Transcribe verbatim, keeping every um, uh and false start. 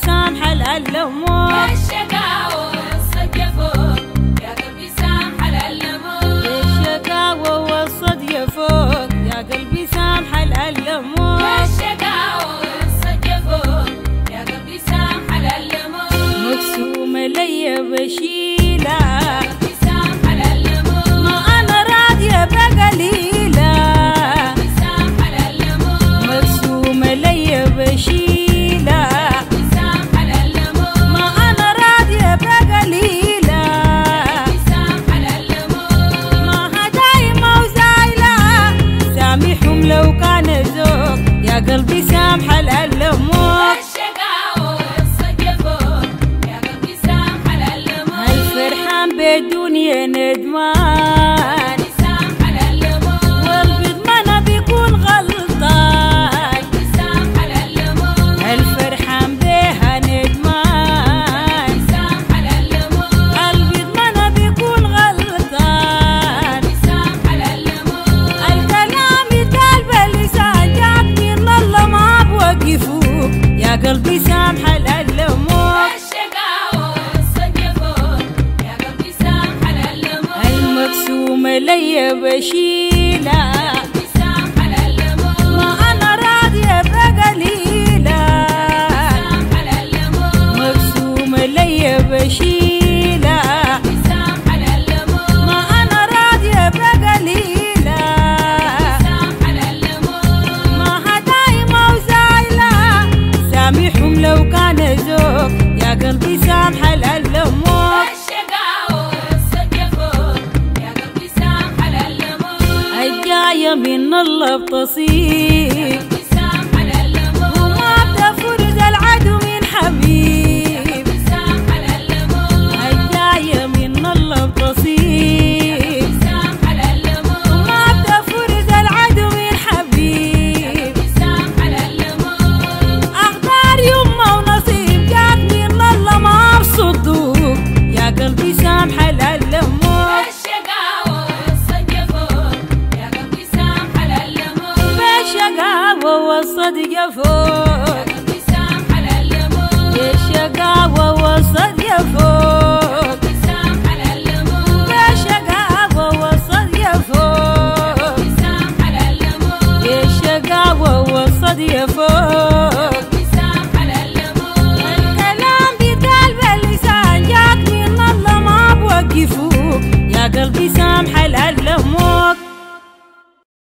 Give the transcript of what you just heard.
سامحة الألموت الشكاوى والصد يفوق يا قلبي سامحة الألموت الشكاوى والصد يفوق يا قلبي سامحة الألموت الشكاوى والصد يفوق يا قلبي سامحة الألموت مقسومة لي بشيلة قلبي سامحة الألموت ما أنا راضية بقليلة سامحة الألموت مقسومة لي بشيلة سامحة الألموت ما أنا راضية بقليلة سامحة الألموت ما هدايمة وزايلة سامحهم لو كان ذوق يا قلبي سامحة الألموت الشكاوى والصد يفوق يا قلبي سامحة الألموت الفرحان بالدنيا ندمان سامحة الألموت والبضمانة بيكون غلطان سامحة الألموت الفرحان بيها ندمان سامحة الألموت البضمانة بيكون غلطان سامحة الألموت الكلام يتقال باللسان جاك من الله ما بوقفوك يا قلبي سامحة الألموت الشكاوى والصد يفوق يا قلبي سامحة الألموت المقسومة لي بشيلة سامحة الألموت ما أنا راضية بقليلة سامحة الألموت مقسومة لي بشيلة سامحة الألموت ما أنا راضية بقليلة سامحة الألموت ما هدايمة وزايلة سامحهم لو كان ذوق يا قلبي سامحة الألموت الشكاوى والصد يفوق يا قلبي سامحة الألموت الجاية من الله بتصير